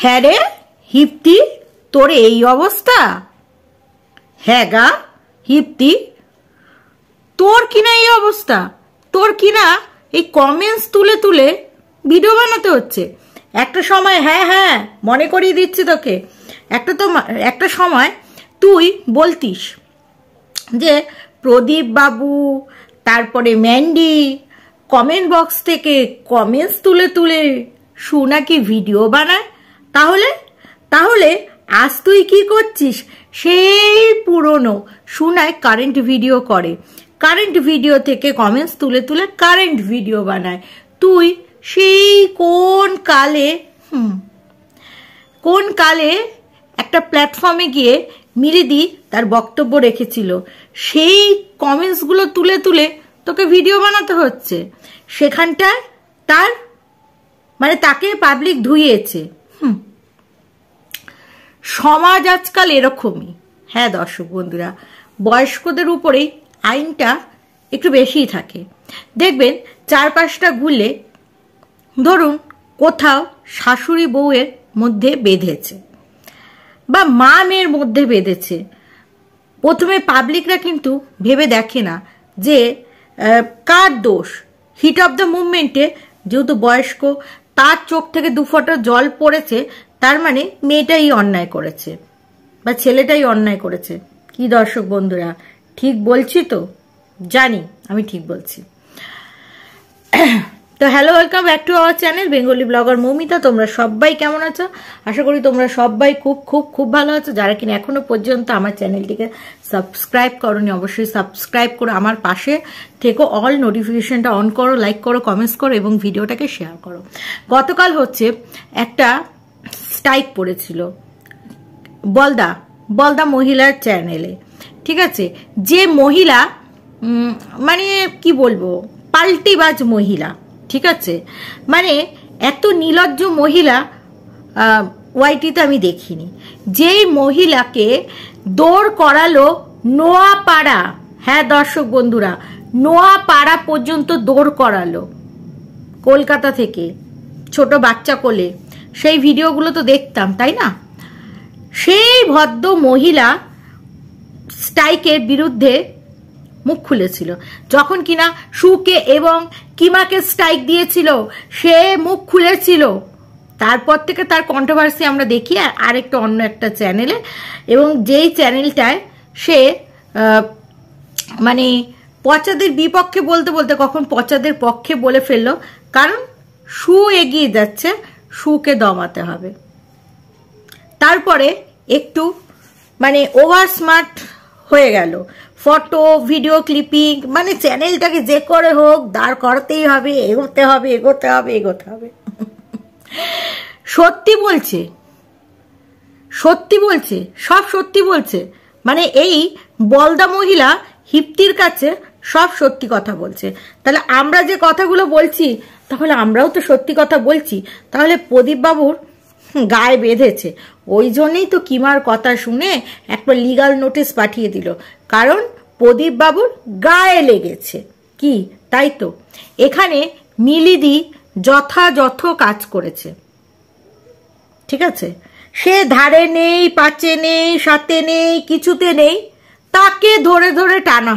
হ্যাঁ রে হিপ্তি, তোর এই অবস্থা? হ্যাঁ গা হিপ্তি, তোর কিনা এই অবস্থা? তোর কিনা এই কমেন্টস তুলে তুলে ভিডিও বানাতে হচ্ছে? একটা সময়, হ্যাঁ হ্যাঁ মনে করিয়ে দিচ্ছি তোকে, একটা সময় তুই বলতিস যে প্রদীপ বাবু, তারপরে ম্যান্ডি কমেন্ট বক্স থেকে কমেন্টস তুলে তুলে শু নাকি ভিডিও বানায়। তাহলে তাহলে আজ তুই কি করছিস? সেই পুরনো শোনায় কারেন্ট ভিডিও করে, কারেন্ট ভিডিও থেকে কমেন্টস তুলে তুলে কারেন্ট ভিডিও বানায়। তুই সেই কোন কালে একটা প্ল্যাটফর্মে গিয়ে মিলিদি তার বক্তব্য রেখেছিল, সেই কমেন্টসগুলো তুলে তুলে তোকে ভিডিও বানাতে হচ্ছে। সেখানটায় তাকে পাবলিক ধুইয়েছে। সমাজ আজকাল এরকমই। হ্যাঁ দর্শক বন্ধুরা, বয়স্কদের উপরেই আইনটা একটু বেশিই থাকে। দেখবেন চারপাশটা ঘুরলে, ধরুন কোথাও শাশুড়ি বউয়ের মধ্যে বেঁধেছে বা মা মেয়ের মধ্যে বেঁধেছে, প্রথমে পাবলিকরা কিন্তু ভেবে দেখে না যে কার দোষ। হিট অফ দ্য মুভমেন্টে যেহেতু বয়স্ক, তার চোখ থেকে 2 ফোঁটা জল পড়েছে, তার মানে মেয়েটাই অন্যায় করেছে বা ছেলেটাই অন্যায় করেছে। কি দর্শক বন্ধুরা, ঠিক বলছি তো? জানি আমি ঠিক বলছি। তো hello, welcome back to our channel Bengali blogger Moumita. তোমরা সবাই কেমন আছো? আশা করি তোমরা সবাই খুব খুব খুব ভালো আছো। যারা কিনা এখনো পর্যন্ত আমার চ্যানেলটিকে সাবস্ক্রাইব করোনি, অবশ্যই সাবস্ক্রাইব করো, আমার পাশে থেকো, অল নোটিফিকেশনটা অন করো, লাইক করো, কমেন্টস করো এবং ভিডিওটাকে শেয়ার করো। গতকাল হচ্ছে একটা স্ট্রাইক পড়েছিল বলদা মহিলার চ্যানেলে, ঠিক আছে? যে মহিলা মানে কি বলবো, পাল্টিবাজ মহিলা, ঠিক আছে? মানে এত নির্লজ্জ মহিলা ওয়াইটিতে আমি দেখিনি। যেই মহিলাকে দৌড় করালো নোয়াপাড়া, হ্যাঁ দর্শক বন্ধুরা, নোয়াপাড়া পর্যন্ত দৌড় করালো কলকাতা থেকে, ছোট বাচ্চা কোলে। সেই ভিডিওগুলো তো দেখতাম, তাই না? সেই ভদ্র মহিলা স্ট্রাইকের বিরুদ্ধে মুখ খুলেছিল যখন কিনা সুকে এবং কিমাকে স্ট্রাইক দিয়েছিল, সে মুখ খুলেছিল। তারপর থেকে তার কন্ট্রোভার্সি আমরা দেখি আরেকটা অন্য একটা চ্যানেলে, এবং যেই চ্যানেলটায় সে মানে পচাদের বিপক্ষে বলতে বলতে কখন পচাদের পক্ষে বলে ফেললো, কারণ সু এগিয়ে যাচ্ছে, সুকে দমাতে হবে। তারপরে একটু মানে ওভার স্মার্ট হয়ে গেল, ফটো ভিডিও ক্লিপিং, মানে চ্যানেলটাকে যে করে হোক দাঁড় করাতেই হবে, এগোতে হবে এগোতে হবে এগোতে হবে। সত্যি বলছে, সব সত্যি বলছে। মানে এই বলদা মহিলা হিপ্তির কাছে সব সত্যি কথা বলছে। তাহলে আমরা যে কথাগুলো বলছি, তাহলে আমরাও তো সত্যি কথা বলছি। তাহলে প্রদীপ বাবুর গায়ে বেঁধেছে, ওই জন্যই তো কিমার কথা শুনে একটা লিগাল নোটিশ পাঠিয়ে দিল, কারণ প্রদীপ বাবুর গায়ে লেগেছে। কি তাই তো? এখানে মিলিদি যথাযথ কাজ করেছে, ঠিক আছে? সে ধারে নেই, পাচে নেই, সাথে নেই, কিছুতে নেই, তাকে ধরে ধরে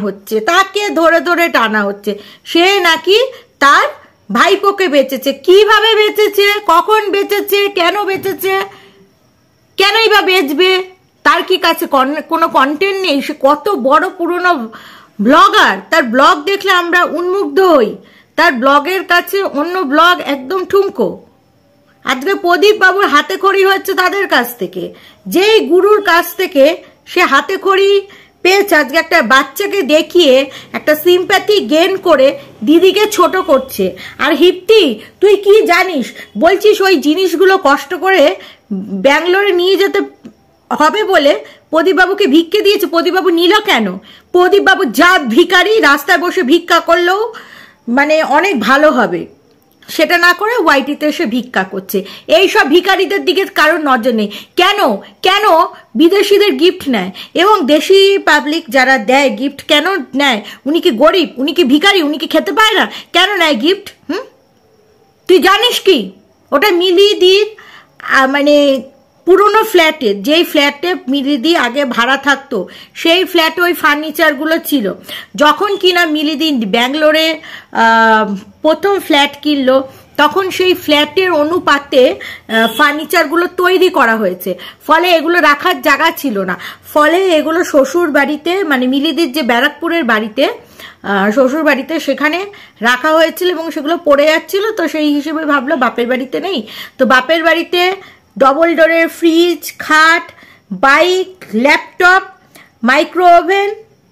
টানা হচ্ছে, সে নাকি তার ভাইপোকে বেঁচেছে। কিভাবে বেঁচেছে, কখন বেঁচেছে, কেন বেঁচেছে, কেনই বা বেচবে? তার কি কাছে কোনো কন্টেন্ট নেই? সে কত বড় পুরনো ব্লগার, তার ব্লগ দেখলে আমরা উন্মুগ্ধ হই, তার ব্লগের কাছে অন্য ব্লগ একদম ঠুমকো। আজকে প্রদীপ বাবুর হাতে খড়ি হচ্ছে তাদের কাছ থেকে, যেই গুরুর কাছ থেকে সে হাতে খড়ি পেয়েছে, আজকে একটা বাচ্চাকে দেখিয়ে একটা সিম্প্যাথি গেইন করে দিদিকে ছোট করছে। আর হিপ্তি, তুই কি জানিস? বলছিস ওই জিনিসগুলো কষ্ট করে ব্যাঙ্গালোরে নিয়ে যেতে হবে বলে প্রদীপবাবুকে ভিক্ষে দিয়েছে। প্রদীপবাবু নিল কেন? প্রদীপবাবু যা ভিখারি, রাস্তায় বসে ভিক্ষা করলেও মানে অনেক ভালো হবে, সেটা না করে ওয়াইটিতে এসে ভিক্ষা করছে। এইসব ভিখারিদের দিকে কারোর নজর নেই। কেন বিদেশিদের গিফট নেয় এবং দেশি পাবলিক যারা দেয় গিফট কেন নেয়? উনি কি গরিব? উনি কি ভিখারি? উনি কি খেতে পায় না? কেন নেয় গিফট? তুই জানিস কি? ওটা মিলিদির মানে পুরনো ফ্ল্যাটে, যেই ফ্ল্যাটে মিলিদি আগে ভাড়া থাকতো সেই ফ্ল্যাটে ওই ফার্নিচারগুলো ছিল। যখন কিনা মিলিদি ব্যাঙ্গালোরে প্রথম ফ্ল্যাট কিনলো তখন সেই ফ্ল্যাটের অনুপাতে ফার্নিচারগুলো তৈরি করা হয়েছে, ফলে এগুলো রাখার জায়গা ছিল না, ফলে এগুলো শ্বশুর বাড়িতে মানে মিলিদির যে ব্যারাকপুরের বাড়িতে শ্বশুর বাড়িতে সেখানে রাখা হয়েছিল এবং সেগুলো পড়ে যাচ্ছিল। তো সেই হিসেবে ভাবলো বাপের বাড়িতে নেই, তো বাপের বাড়িতে ডবল ডোরের ফ্রিজ, খাট, বাইক, ল্যাপটপ, মাইক্রো ওভেন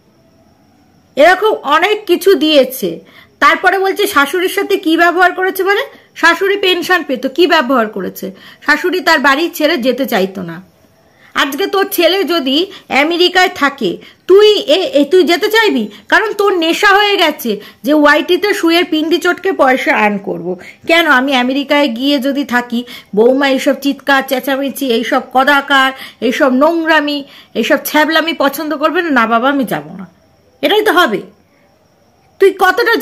এরকম অনেক কিছু দিয়েছে। তারপরে বলছে শাশুড়ির সাথে কি ব্যবহার করেছে, মানে শাশুড়ি পেনশন পেতো, কি ব্যবহার করেছে, শাশুড়ি তার বাড়ি ছেড়ে যেতে চাইতো না। আজকে তোর ছেলে যদি আমেরিকায় থাকে তুই যেতে চাইবি? কারণ তোর নেশা হয়ে গেছে যে ওয়াইটিতে শুয়ে পিন্ডি চটকে পয়সা আর্ন করব। কেন আমি আমেরিকায় গিয়ে যদি থাকি, বৌমা এইসব চিৎকার চেঁচামেচি, এইসব কদাকার, এইসব নোংরামি, এইসব ছ্যাবলামি পছন্দ করবে না? না বাবা, আমি যাব না। এটাই তো হবে। তুই কতটা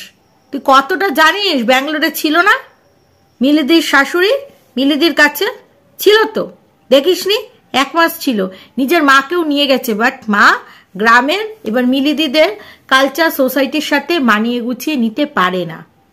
জানিস ব্যাঙ্গালোরে ছিল না মিলিদির শাশুড়ি? মিলিদির কাছে ছিল তো, দেখিসনি? 1 মাস ছিল, নিজের মাকেও নিয়ে গেছে, বাট মা গ্রামের এবার মিলিদিদের কালচার সোসাইটির সাথে মানিয়ে গুছিয়ে নিতে পারে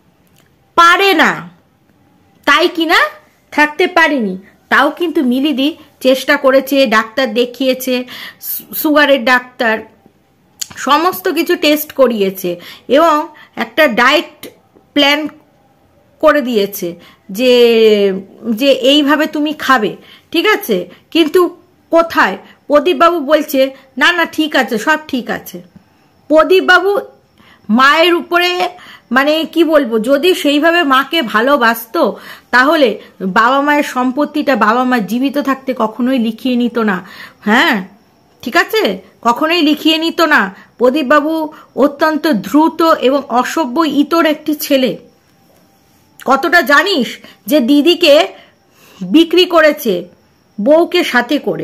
না, তাই কিনা থাকতে পারেনি। তাও কিন্তু মিলিদি চেষ্টা করেছে, ডাক্তার দেখিয়েছে, সুগারের ডাক্তার, সমস্ত কিছু টেস্ট করিয়েছে এবং একটা ডায়েট প্ল্যান করে দিয়েছে যে যে এইভাবে তুমি খাবে, ঠিক আছে? কিন্তু কোথায়? প্রদীপবাবু বলছে না না ঠিক আছে, সব ঠিক আছে। প্রদীপবাবু মায়ের উপরে মানে কি বলবো, যদি সেইভাবে মাকে ভালোবাসতো তাহলে বাবা মায়ের সম্পত্তিটা বাবা মা জীবিত থাকতে কখনোই লিখিয়ে নিত না। হ্যাঁ ঠিক আছে, কখনোই লিখিয়ে নিত না। প্রদীপবাবু অত্যন্ত দ্রুত এবং অসভ্য ইতর একটি ছেলে। কতটা জানিস যে দিদিকে বিক্রি করেছে বউকে সাথে করে?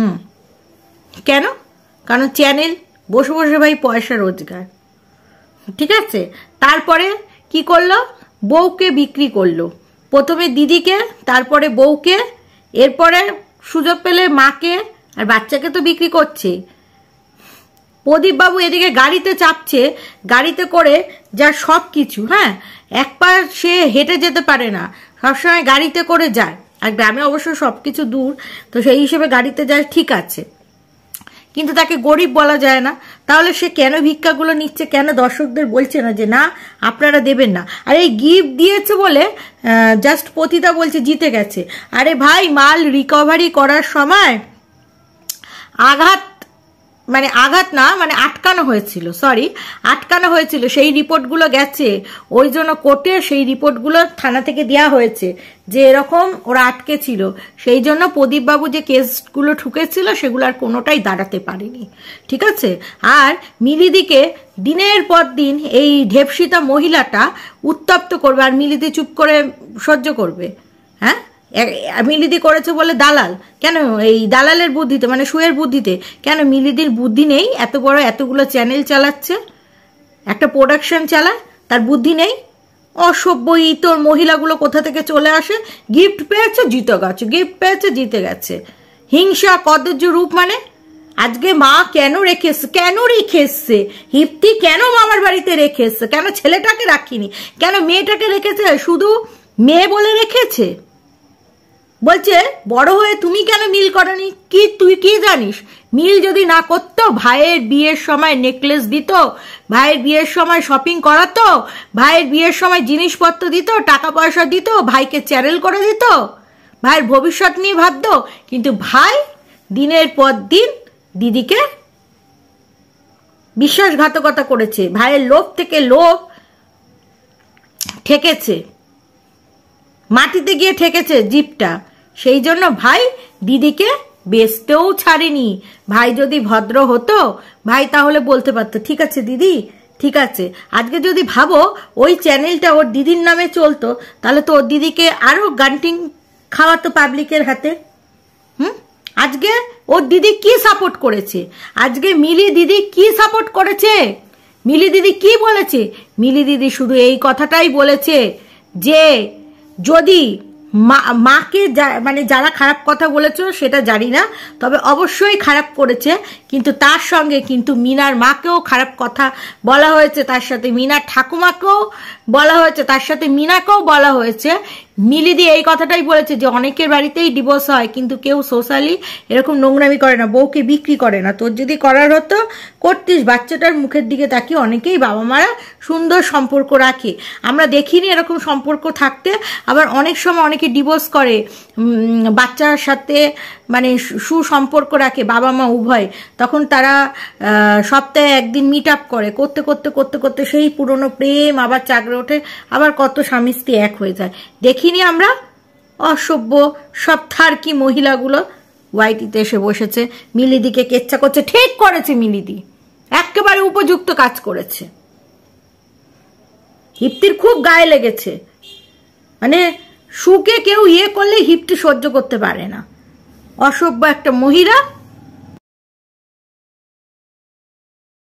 কেন? কারণ চ্যানেল, বসে বসে ভাই পয়সা রোজগার, ঠিক আছে? তারপরে কি করলো? বউকে বিক্রি করলো, প্রথমে দিদিকে, তারপরে বউকে, এরপরে সুযোগ পেলে মাকে, আর বাচ্চাকে তো বিক্রি করছে। প্রদীপবাবু এদিকে গাড়িতে চাপছে, গাড়িতে করে যা সব কিছু, হ্যাঁ এক পা সে হেঁটে যেতে পারে না, সবসময় গাড়িতে করে যায়। আর গ্রামে অবশ্য সব কিছু দূর, তো সেই হিসেবে গাড়িতে যায়, ঠিক আছে, কিন্তু তাকে গরিব বলা যায় না। তাহলে সে কেন ভিক্ষাগুলো নিচ্ছে? কেন দর্শকদের বলছে না যে না আপনারা দেবেন না? আর এই গিফট দিয়েছে বলে জাস্ট পতিতা বলছে জিতে গেছে। আরে ভাই, মাল রিকভারি করার সময় আটকানো হয়েছিল, সেই রিপোর্টগুলো গেছে, ওই জন্য কোর্টে সেই রিপোর্টগুলো থানা থেকে দেওয়া হয়েছে যে এরকম ওরা আটকে ছিল। সেই জন্য প্রদীপবাবু যে কেসগুলো ঠুকেছিল সেগুলো আর কোনোটাই দাঁড়াতে পারেনি, ঠিক আছে? আর মিলিদিকে দিনের পর দিন এই ঢেপসিতা মহিলাটা উত্তপ্ত করবে, আর মিলিদি চুপ করে সহ্য করবে? হ্যাঁ, মিলিদি করেছে বলে দালাল, কেন এই দালালের বুদ্ধিতে মানে শুয়ের বুদ্ধিতে? কেন মিলিদির বুদ্ধি নেই? এত বড় এতগুলো চ্যানেল চালাচ্ছে, একটা প্রোডাকশন চালায়, তার বুদ্ধি নেই? অসভ্য ইতর মহিলাগুলো কোথা থেকে চলে আসে, গিফট পেয়েছে জিতে গেছে, হিংসা কদর্য রূপ। মানে আজকে মা কেন রেখেছে হিপ্তি, কেন মামার বাড়িতে রেখেছে, কেন ছেলেটাকে রাখিনি, কেন মেয়েটাকে রেখেছে? শুধু মেয়ে বলে রেখেছে। বলছে বড় হয়ে তুমি কেন মিল করনি? কি তুই কি জানিস? মিল যদি না করতো, ভাইয়ের বিয়ের সময় নেকলেস দিত, ভাইয়ের বিয়ের সময় শপিং করাতো, ভাইয়ের বিয়ের সময় জিনিসপত্র দিত, টাকা পয়সা দিত, ভাইকে চ্যানেল করে দিত, ভাইয়ের ভবিষ্যৎ নিয়ে ভাবতো। কিন্তু ভাই দিনের পর দিন দিদিকে বিশ্বাসঘাতকতা করেছে, ভাইয়ের লোভ থেকে লোভ ঠেকেছে, মাটিতে গিয়ে ঠেকেছে জিপটা। সেই জন্য ভাই দিদিকে বেচতেও ছাড়েনি। ভাই যদি ভদ্র হতো, ভাই তাহলে বলতে পারতো ঠিক আছে দিদি, ঠিক আছে। আজকে যদি ভাবো ওই চ্যানেলটা ওর দিদির নামে চলতো, তাহলে তো ওর দিদিকে আরো গান্টিং খাওয়াতো পাবলিকের হাতে। আজকে ওর দিদি কি সাপোর্ট করেছে? আজকে মিলি দিদি কি সাপোর্ট করেছে? মিলি দিদি কি বলেছে? মিলি দিদি শুধু এই কথাটাই বলেছে যে যদি মাকে মানে যারা খারাপ কথা বলেছো সেটা জানি না, তবে অবশ্যই খারাপ করেছে। কিন্তু তার সঙ্গে কিন্তু মিনার মাকেও খারাপ কথা বলা হয়েছে, তার সাথে মিনার ঠাকুমাকেও বলা হয়েছে, তার সাথে মিনাকেও বলা হয়েছে। মিলিদি এই কথাটাই বলেছে যে অনেকের বাড়িতেই ডিভোর্স হয়, কিন্তু কেউ সোশ্যালি এরকম নোংরামি করে না, বউকে বিক্রি করে না। তোর যদি করার হতো করতিস। বাচ্চাটার মুখের দিকে তাকিয়ে অনেকেই বাবা মারা সুন্দর সম্পর্ক রাখে, আমরা দেখিনি এরকম সম্পর্ক থাকতে। আবার অনেক সময় অনেকে ডিভোর্স করে, বাচ্চার সাথে মানে সুসম্পর্ক রাখে বাবা মা উভয়, তখন তারা সপ্তাহে একদিন মিট আপ করে, করতে করতে করতে করতে সেই পুরনো প্রেম আবার জাগরে ওঠে, আবার কত স্বামী স্ত্রী এক হয়ে যায়। দেখিনি আমরা? অসভ্য সব থার্কি মহিলাগুলো ওয়াইটিতে এসে বসেছে, মিলিদিকে কেচ্ছা করছে। ঠিক করেছে মিলিদি, একেবারে উপযুক্ত কাজ করেছে। হিপ্তির খুব গায়ে লেগেছে, মানে সুকে কেউ ইয়ে করলে হিপ্তি সহ্য করতে পারে না। অসভ্য একটা মহিলা।